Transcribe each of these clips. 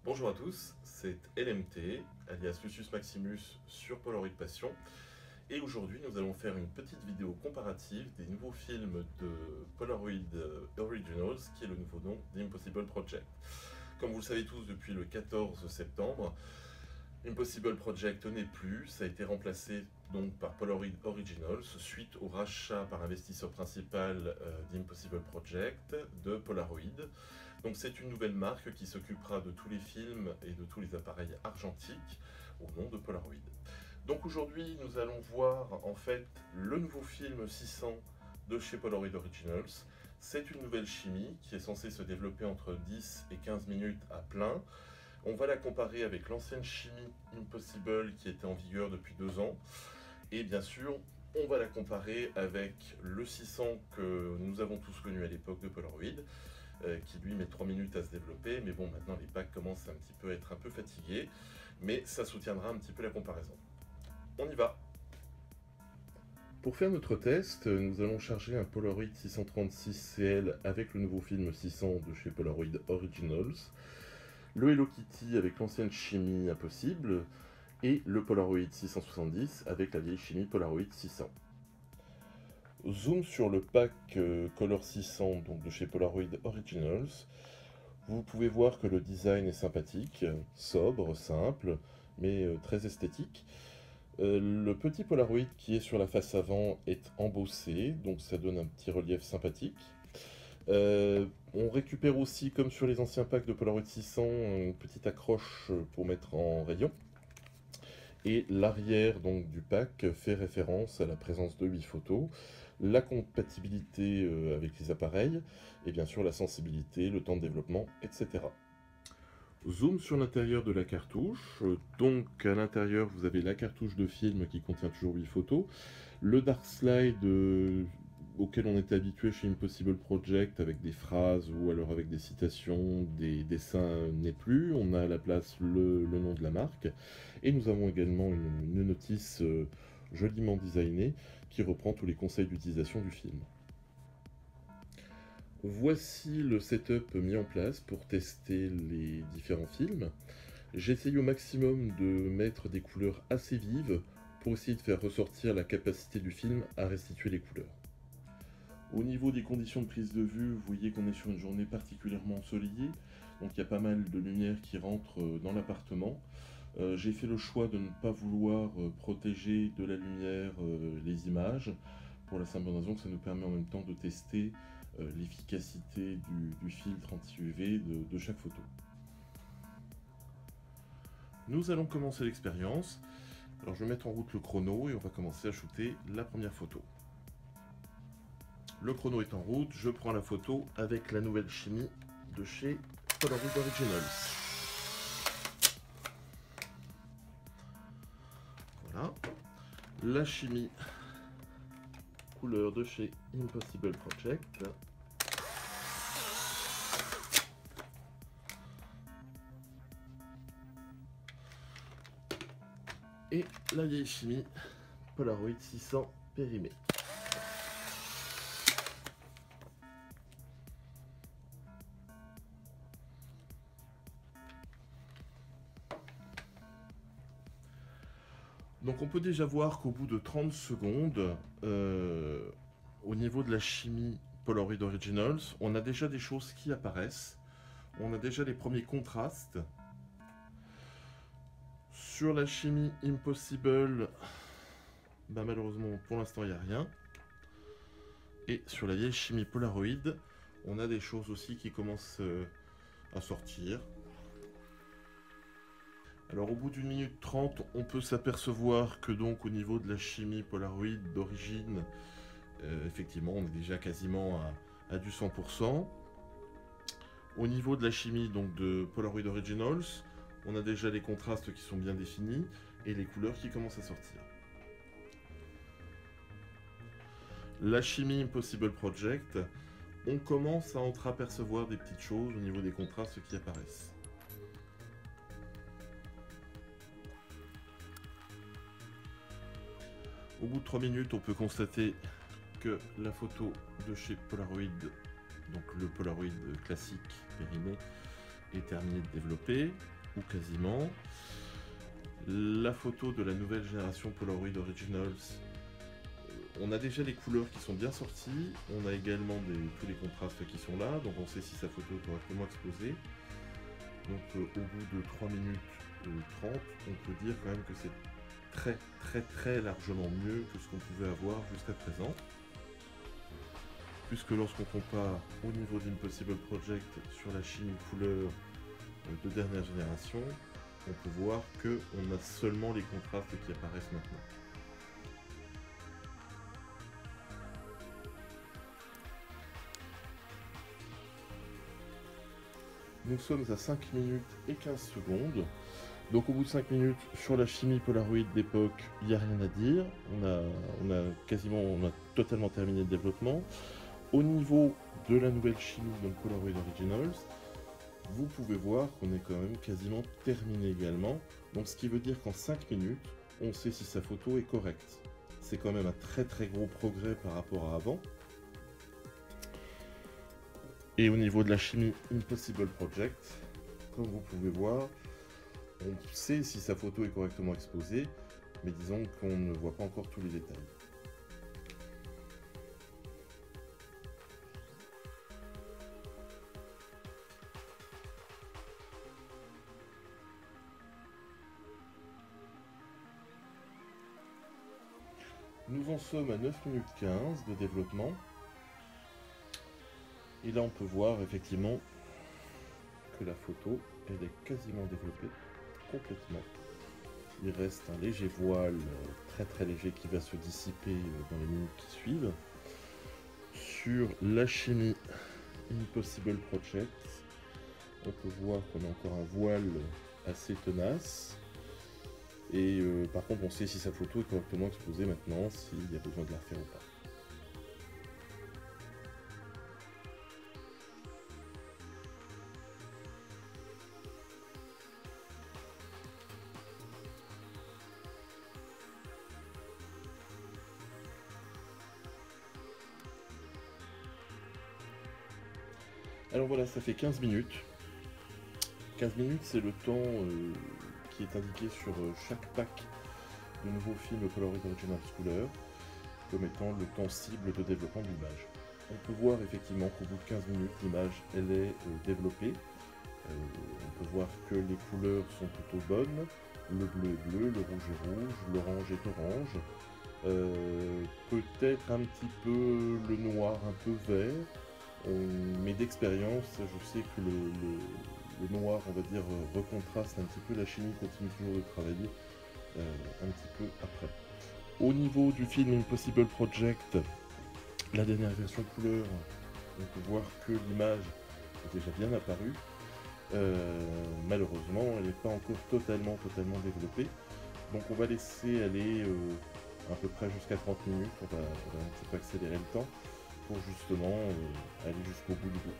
Bonjour à tous, c'est LMT, alias Lucius Maximus sur Polaroid Passion. Et aujourd'hui, nous allons faire une petite vidéo comparative des nouveaux films de Polaroid Originals, qui est le nouveau nom d'Impossible Project. Comme vous le savez tous, depuis le 14 septembre, Impossible Project n'est plus, ça a été remplacé donc par Polaroid Originals suite au rachat par investisseur principal d'Impossible Project de Polaroid. Donc c'est une nouvelle marque qui s'occupera de tous les films et de tous les appareils argentiques au nom de Polaroid. Donc aujourd'hui nous allons voir en fait le nouveau film 600 de chez Polaroid Originals. C'est une nouvelle chimie qui est censée se développer entre 10 et 15 minutes à plein. On va la comparer avec l'ancienne chimie Impossible qui était en vigueur depuis 2 ans. Et bien sûr, on va la comparer avec le 600 que nous avons tous connu à l'époque de Polaroid, qui lui met 3 minutes à se développer. Mais bon, maintenant les packs commencent un petit peu à être un peu fatigués, mais ça soutiendra un petit peu la comparaison. On y va! Pour faire notre test, nous allons charger un Polaroid 636 CL avec le nouveau film 600 de chez Polaroid Originals, le Hello Kitty avec l'ancienne chimie Impossible, et le Polaroid 670 avec la vieille chimie Polaroid 600. Zoom sur le pack Color 600 donc de chez Polaroid Originals. Vous pouvez voir que le design est sympathique, sobre, simple, mais très esthétique. Le petit Polaroid qui est sur la face avant est embossé, donc ça donne un petit relief sympathique. On récupère aussi, comme sur les anciens packs de Polaroid 600, une petite accroche pour mettre en rayon. Et l'arrière donc du pack fait référence à la présence de 8 photos, la compatibilité avec les appareils, et bien sûr la sensibilité, le temps de développement, etc. Zoom sur l'intérieur de la cartouche. Donc à l'intérieur vous avez la cartouche de film qui contient toujours 8 photos, le Dark Slide auquel on était habitué chez Impossible Project avec des phrases ou alors avec des citations, des dessins n'est plus. On a à la place le nom de la marque. Et nous avons également une notice joliment designée qui reprend tous les conseils d'utilisation du film. Voici le setup mis en place pour tester les différents films. J'essaye au maximum de mettre des couleurs assez vives pour essayer de faire ressortir la capacité du film à restituer les couleurs. Au niveau des conditions de prise de vue, vous voyez qu'on est sur une journée particulièrement ensoleillée, donc il y a pas mal de lumière qui rentre dans l'appartement. J'ai fait le choix de ne pas vouloir protéger de la lumière les images, pour la simple raison que ça nous permet en même temps de tester l'efficacité du filtre anti-UV de chaque photo. Nous allons commencer l'expérience. Alors je vais mettre en route le chrono et on va commencer à shooter la première photo. Le chrono est en route, je prends la photo avec la nouvelle chimie de chez Polaroid Originals. Voilà, la chimie couleur de chez Impossible Project. Et la vieille chimie Polaroid 600 périmée. Donc on peut déjà voir qu'au bout de 30 secondes, au niveau de la chimie Polaroid Originals, on a déjà des choses qui apparaissent. On a déjà les premiers contrastes. Sur la chimie Impossible, bah malheureusement pour l'instant il n'y a rien. Et sur la vieille chimie Polaroid, on a des choses aussi qui commencent à sortir. Alors au bout d'une minute 30, on peut s'apercevoir que donc au niveau de la chimie Polaroid d'origine, effectivement on est déjà quasiment à du 100%. Au niveau de la chimie donc de Polaroid Originals, on a déjà les contrastes qui sont bien définis et les couleurs qui commencent à sortir. La chimie Impossible Project, on commence à entreapercevoir des petites choses au niveau des contrastes qui apparaissent. Au bout de 3 minutes, on peut constater que la photo de chez Polaroid, donc le Polaroid classique périmé, est terminée de développer. ou quasiment. La photo de la nouvelle génération Polaroid Originals, on a déjà les couleurs qui sont bien sorties, on a également tous les contrastes qui sont là, donc on sait si sa photo est correctement exposée. Donc au bout de 3 minutes 30, on peut dire quand même que c'est très largement mieux que ce qu'on pouvait avoir jusqu'à présent. Puisque lorsqu'on compare au niveau d'Impossible Project sur la chimie couleur de dernière génération, on peut voir qu'on a seulement les contrastes qui apparaissent maintenant. Nous sommes à 5 minutes et 15 secondes. Donc au bout de 5 minutes, sur la chimie Polaroid d'époque, il n'y a rien à dire. On a totalement terminé le développement. Au niveau de la nouvelle chimie, donc Polaroid Originals, vous pouvez voir qu'on est quand même quasiment terminé également. Donc ce qui veut dire qu'en 5 minutes, on sait si sa photo est correcte. C'est quand même un très gros progrès par rapport à avant. Et au niveau de la chimie Impossible Project, comme vous pouvez voir, on sait si sa photo est correctement exposée, mais disons qu'on ne voit pas encore tous les détails. Nous en sommes à 9 minutes 15 de développement. Et là on peut voir effectivement que la photo elle est quasiment développée complètement. Il reste un léger voile très léger qui va se dissiper dans les minutes qui suivent. Sur la chimie Impossible Project, on peut voir qu'on a encore un voile assez tenace. Et par contre on sait si sa photo est correctement exposée maintenant, s'il y a besoin de la refaire ou pas. Alors voilà, ça fait 15 minutes. 15 minutes, c'est le temps qui est indiqué sur chaque pack de nouveaux films Polaroid Original Couleur comme étant le temps cible de développement de l'image. On peut voir effectivement qu'au bout de 15 minutes, l'image elle est développée. On peut voir que les couleurs sont plutôt bonnes. Le bleu est bleu, le rouge est rouge, l'orange est orange. Peut-être un petit peu le noir un peu vert. Mais d'expérience, je sais que le noir, on va dire, recontraste un petit peu, la chimie continue toujours de travailler un petit peu après. Au niveau du film Impossible Project, la dernière version couleur, on peut voir que l'image est déjà bien apparue. Malheureusement, elle n'est pas encore totalement développée. Donc on va laisser aller à peu près jusqu'à 30 minutes, on va un petit peu accélérer le temps pour justement aller jusqu'au bout du bout.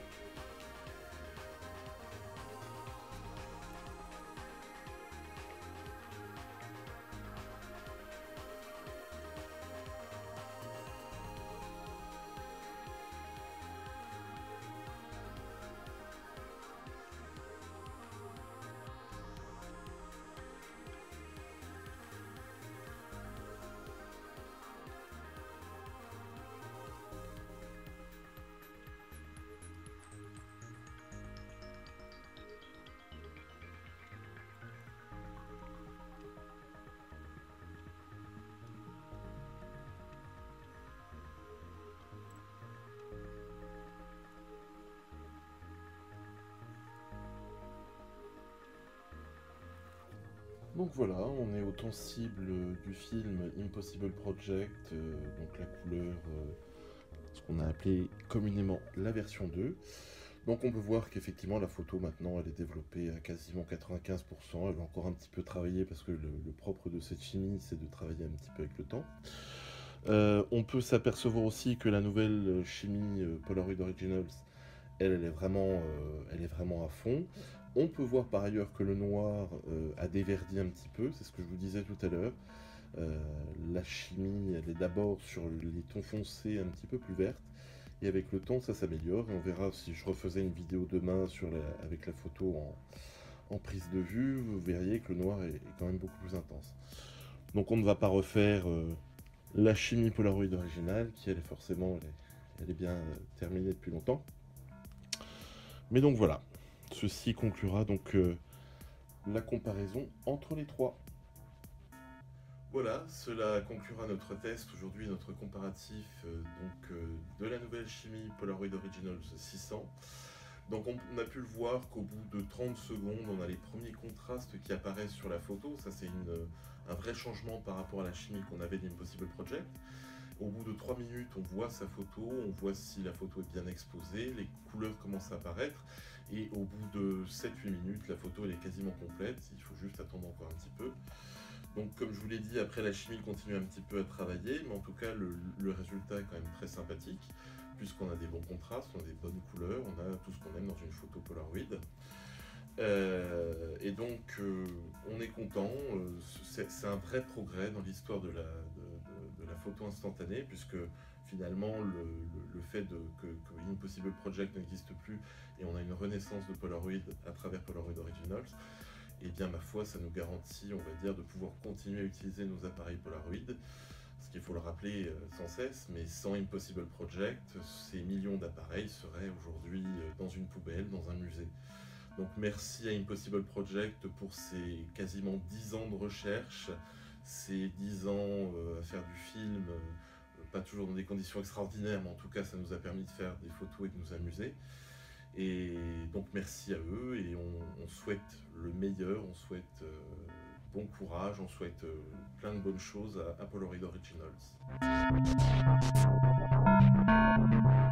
Donc voilà, on est au temps cible du film Impossible Project, donc la couleur, ce qu'on a appelé communément la version 2. Donc on peut voir qu'effectivement la photo maintenant elle est développée à quasiment 95%, elle va encore un petit peu travailler parce que le propre de cette chimie c'est de travailler un petit peu avec le temps. On peut s'apercevoir aussi que la nouvelle chimie Polaroid Originals, elle est vraiment à fond. On peut voir par ailleurs que le noir a déverdi un petit peu, c'est ce que je vous disais tout à l'heure. La chimie, elle est d'abord sur les tons foncés un petit peu plus vertes, et avec le temps ça s'améliore, et on verra si je refaisais une vidéo demain avec la photo en prise de vue, vous verriez que le noir est quand même beaucoup plus intense. Donc on ne va pas refaire la chimie Polaroid originale, qui elle est forcément, elle est bien terminée depuis longtemps. Mais donc voilà, ceci conclura donc la comparaison entre les trois. Voilà, cela conclura notre test, aujourd'hui notre comparatif de la nouvelle chimie Polaroid Originals 600. Donc on a pu le voir qu'au bout de 30 secondes, on a les premiers contrastes qui apparaissent sur la photo. Ça c'est un vrai changement par rapport à la chimie qu'on avait d'Impossible Project. Au bout de 3 minutes, on voit sa photo, on voit si la photo est bien exposée, les couleurs commencent à apparaître. Et au bout de 7-8 minutes, la photo elle est quasiment complète, il faut juste attendre encore un petit peu. Donc comme je vous l'ai dit, après la chimie continue un petit peu à travailler, mais en tout cas le résultat est quand même très sympathique, puisqu'on a des bons contrastes, on a des bonnes couleurs, on a tout ce qu'on aime dans une photo Polaroid. Et donc on est content, c'est un vrai progrès dans l'histoire de la photo instantanée, puisque finalement le fait que Impossible Project n'existe plus et on a une renaissance de Polaroid à travers Polaroid Originals, et bien ma foi ça nous garantit, on va dire, de pouvoir continuer à utiliser nos appareils Polaroid, ce qu'il faut le rappeler sans cesse, mais sans Impossible Project, ces millions d'appareils seraient aujourd'hui dans une poubelle, dans un musée. Donc merci à Impossible Project pour ces quasiment 10 ans de recherche, ces 10 ans à faire du film, pas toujours dans des conditions extraordinaires, mais en tout cas ça nous a permis de faire des photos et de nous amuser. Et donc merci à eux, et on souhaite le meilleur, on souhaite bon courage, on souhaite plein de bonnes choses à Polaroid Originals.